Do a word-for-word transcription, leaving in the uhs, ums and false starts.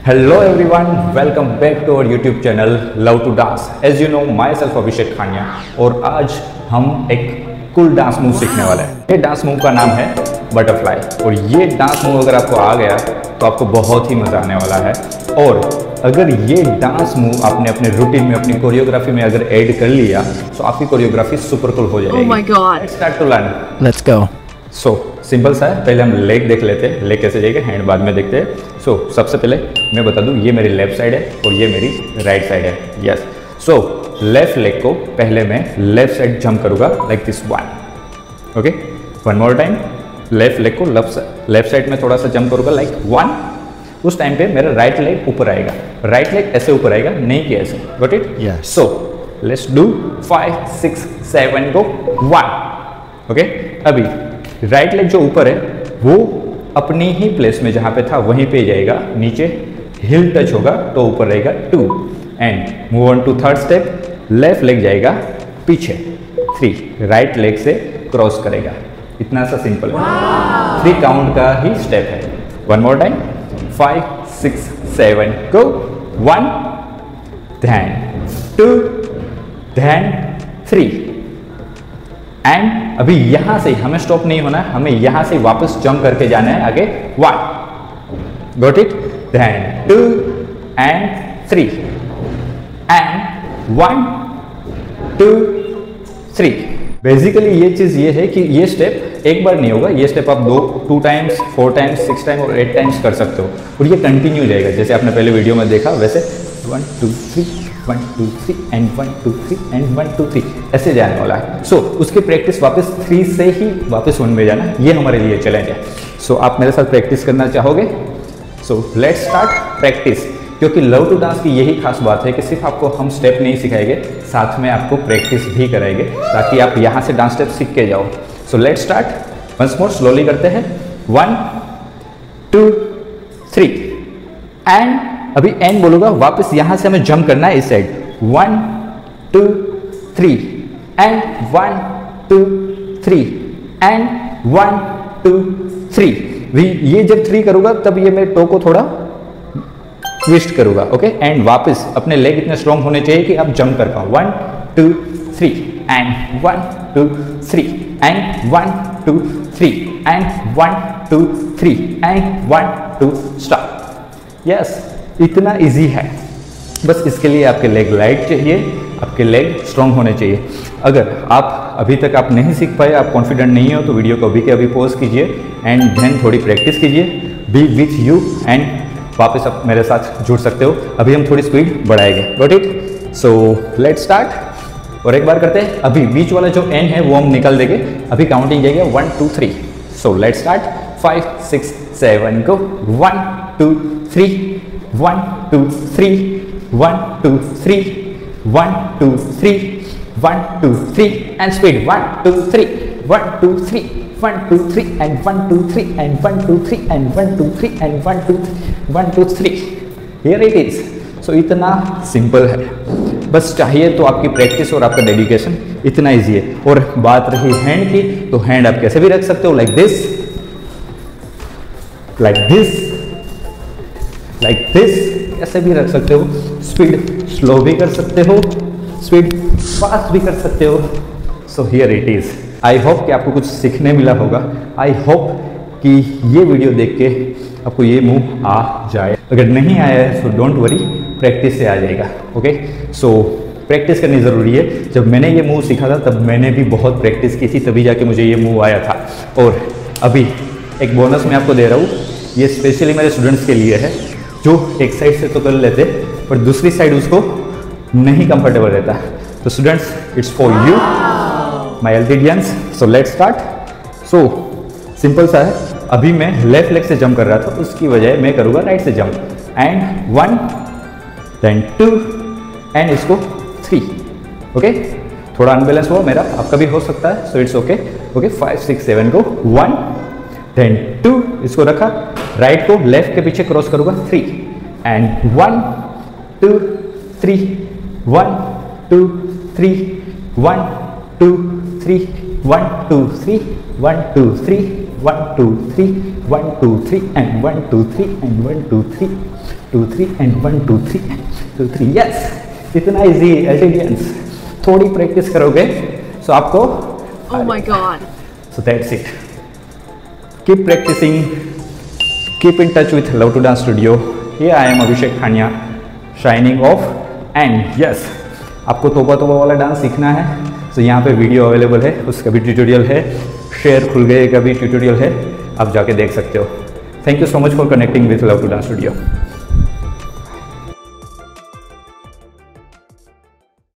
Hello everyone, welcome back to our YouTube channel Love to Dance. As you know, myself अभिषेक खानिया और आज हम एक cool dance move सीखने वाले हैं। ये डांस मूव का नाम है बटरफ्लाई और ये डांस मूव अगर आपको आ गया तो आपको बहुत ही मजा आने वाला है। और अगर ये डांस मूव आपने अपने रूटीन में, अपनी कोरियोग्राफी में अगर ऐड कर लिया तो आपकी कोरियोग्राफी सुपर कूल हो जाएगी। Oh my God. Let's start to learn. Let's go. So so, simple सा है। पहले हम लेग देख लेते हैं, लेग कैसे जाएगा, हैंड बाद में देखते हैं। सो so, सबसे पहले मैं बता दूं, ये मेरी लेफ्ट साइड है और ये मेरी राइट साइड है। यस, सो लेफ्ट लेग को पहले मैं लेफ्ट साइड जंप करूंगा like this one. Okay, one more time. Left leg को लेफ्ट लेफ्ट साइड में थोड़ा सा जंप करूंगा लाइक वन। उस टाइम पे मेरा राइट लेग ऊपर आएगा, राइट लेग ऐसे ऊपर आएगा, नहीं कि ऐसे। Got it? Yes. So let's do five six seven go one. Okay, अभी राइट लेग जो ऊपर है वो अपनी ही प्लेस में जहां पे था वहीं पे जाएगा, नीचे हिल टच होगा तो ऊपर रहेगा two. And move on to third step. Left leg जाएगा पीछे थ्री, राइट लेग से क्रॉस करेगा। इतना सा सिंपल है, थ्री काउंट का ही स्टेप है। One more time, five six seven go one, then two, then three. And अभी यहां से हमें स्टॉप नहीं होना है, हमें यहां से वापस जंप करके जाना है आगे। One, got it? Then two and three and one two three. Basically ये चीज ये है कि ये स्टेप एक बार नहीं होगा, ये स्टेप आप दो two times, four times, six times और एट टाइम्स कर सकते हो और ये कंटिन्यू जाएगा जैसे आपने पहले वीडियो में देखा वैसे। One two three, one two three and one two three and one two three ऐसे जाने वाला है। सो so, उसकी प्रैक्टिस वापस थ्री से ही वापस वन में जाना, ये हमारे लिए चैलेंज है। सो so, आप मेरे साथ प्रैक्टिस करना चाहोगे? So let's start practice. क्योंकि लव टू डांस की यही खास बात है कि सिर्फ आपको हम स्टेप नहीं सिखाएंगे, साथ में आपको प्रैक्टिस भी कराएंगे ताकि आप यहाँ से डांस स्टेप सीख के जाओ। So let's start once more, slowly करते हैं। वन टू थ्री एंड अभी एंड बोलूंगा, वापस यहां से हमें जंप करना है इस side. One two three and one two three and one two three. ये जब थ्री करूंगा तब ये मैं टो को थोड़ा ट्विस्ट करूंगा। ओके, एंड वापस अपने लेग इतने स्ट्रॉन्ग होने चाहिए कि आप जंप कर पाओ। One two three and one two three and one two three and one two three and one two stop. Yes, इतना इजी है। बस इसके लिए आपके लेग लाइट चाहिए, आपके लेग स्ट्रांग होने चाहिए। अगर आप अभी तक आप नहीं सीख पाए, आप कॉन्फिडेंट नहीं हो तो वीडियो को अभी के अभी पॉज कीजिए एंड देन थोड़ी प्रैक्टिस कीजिए। बी विथ यू एंड वापस आप मेरे साथ जुड़ सकते हो। अभी हम थोड़ी स्पीड बढ़ाएंगे। Got it? So let's start. और एक बार करते हैं। अभी बीच वाला जो एंड है वो हम निकल देंगे। अभी काउंटिंग जाएगा one two three. So let's start. Five six seven go. One two three, one two three, one two three, one two three, one two three and speed. One two three, one two three, one two three and one two three and one two three and one two three and one two one two three. Here it is. So इतना simple है, बस चाहिए तो आपकी practice और आपका dedication. इतना easy है। और बात रही हैंड की, तो हैंड आप कैसे भी रख सकते हो, like this, like this, like this, ऐसे भी रख सकते हो। स्पीड स्लो भी कर सकते हो, स्पीड फास्ट भी कर सकते हो। So here it is. I hope कि आपको कुछ सीखने मिला होगा। आई होप कि ये वीडियो देख के आपको ये मूव आ जाए। अगर नहीं आया है सो डोंट वरी, प्रैक्टिस से आ जाएगा। ओके, सो प्रैक्टिस करनी ज़रूरी है। जब मैंने ये मूव सीखा था तब मैंने भी बहुत प्रैक्टिस की थी, तभी जाके मुझे ये मूव आया था। और अभी एक बोनस मैं आपको दे रहा हूँ, ये स्पेशली मेरे स्टूडेंट्स के लिए है जो एक साइड से तो कर लेते पर दूसरी साइड उसको नहीं कंफर्टेबल रहता। तो students, it's for you my एल्टिडियंस। So let's start. So simple सा है। अभी मैं लेफ्ट लेग से जंप कर रहा था, उसकी वजह मैं करूँगा राइट से jump. And one, then two and इसको थ्री। ओके, थोड़ा अनबैलेंस हुआ मेरा, आपका भी हो सकता है। So it's okay. Okay, five six seven को। वन, देन टू, इसको रखा, राइट को लेफ्ट के पीछे क्रॉस करूंगा, three and one two three, one two three, one two three, one two three, one two three, one two three, one two three and one two three and one two three, two three and one two three, two three. Yes, इतना easy एल्टीडियंस। थोड़ी practice करोगे सो आपको Oh my God. So that's it. Keep practicing. Keep in touch with Love to Dance Studio. Here I am Abhishek Khania, signing off. And yes, आपको तोबा तोबा वाला dance सीखना है तो यहाँ पे वीडियो अवेलेबल है, उसका भी ट्यूटोरियल है, शेयर खुल गए का भी ट्यूटोरियल है, आप जाके देख सकते हो। Thank you so much for connecting with love to dance studio.